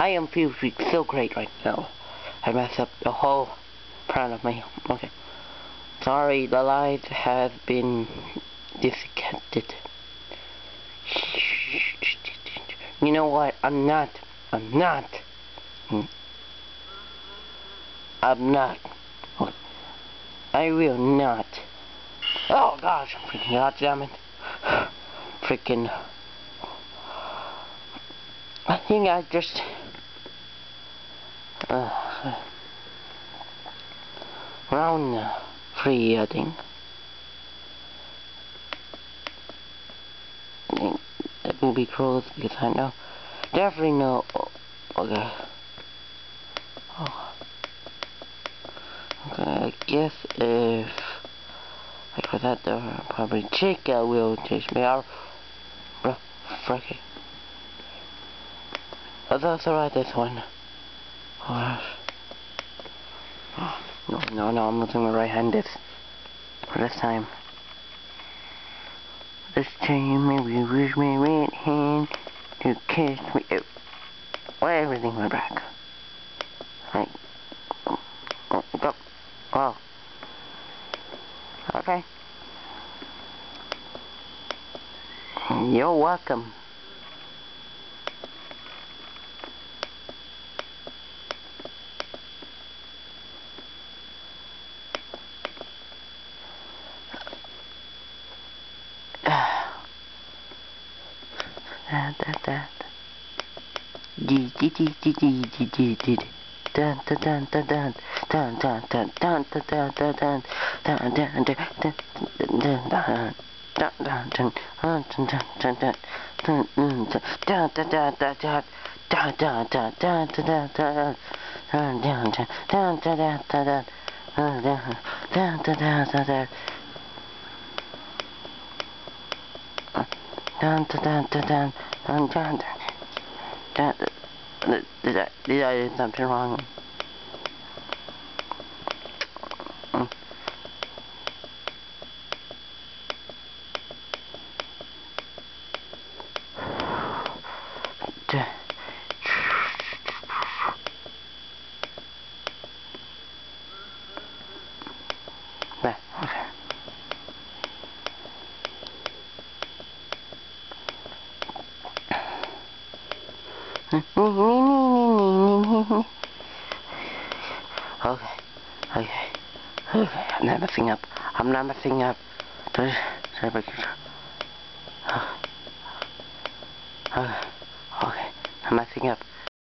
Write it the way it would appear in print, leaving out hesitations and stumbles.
I am feeling so great right now. I messed up the whole front of me. Okay. Sorry, the light has been disconnected. You know what? I'm not. I will not. Oh gosh, freaking goddammit. Freaking. I think I just. Round 3, I think. That will be close because I know. Definitely know. Okay. Oh. Okay, I guess if I got that door, I'll probably check. I will chase me out. Frick it. Oh, that's alright, this one. Oh, no, I'm using my right hand this time. This time, maybe use my right hand to catch me out. Well, everything went back. Right. Go. Oh. Okay. You're welcome. Did I do something wrong? Okay, I'm not messing up. Okay, I'm messing up.